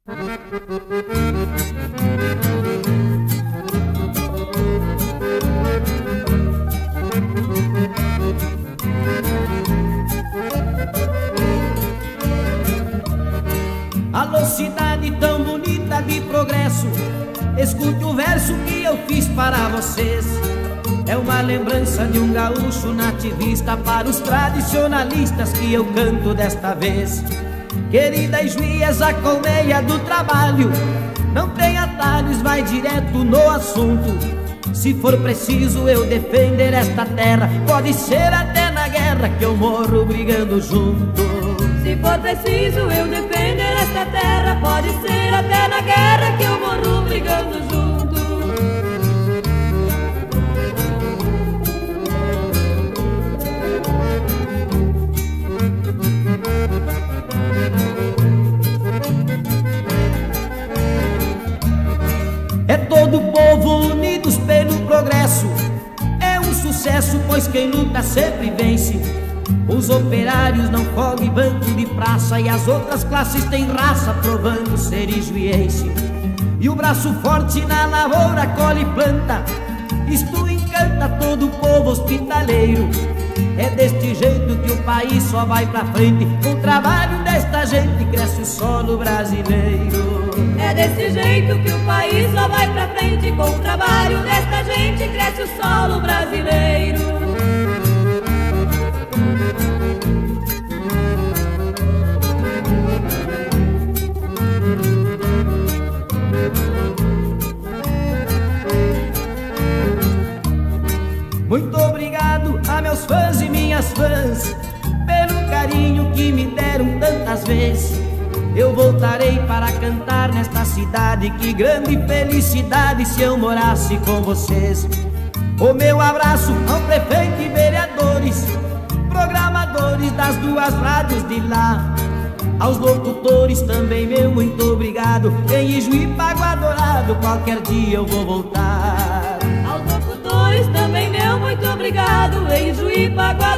Alô, cidade tão bonita de progresso, escute o verso que eu fiz para vocês. É uma lembrança de um gaúcho nativista para os tradicionalistas que eu canto desta vez. Querida Juiz, a colmeia do trabalho não tem atalhos, vai direto no assunto. Se for preciso eu defender esta terra, pode ser até na guerra que eu morro brigando junto. Se for preciso eu defender esta terra, pode ser até na guerra que eu morro brigando junto. É todo o povo unidos pelo progresso, é um sucesso, pois quem luta sempre vence. Os operários não fogem banco de praça, e as outras classes têm raça provando ser ijuiense. E o braço forte na lavoura colhe e planta, isto encanta todo o povo hospitaleiro. É deste jeito que o país só vai pra frente, com o trabalho desta gente cresce o solo brasileiro. É desse jeito que o país só vai pra frente, com o trabalho desta gente cresce o solo brasileiro. Muito obrigado a meus fãs e minhas fãs pelo carinho que me deram tantas vezes. Eu voltarei para cantar nesta cidade, que grande felicidade se eu morasse com vocês. O meu abraço ao prefeito e vereadores, programadores das duas rádios de lá. Aos locutores também meu muito obrigado, em Ijuí, Pago Adorado, qualquer dia eu vou voltar. Aos locutores também meu muito obrigado, em Ijuí, Pago Adorado.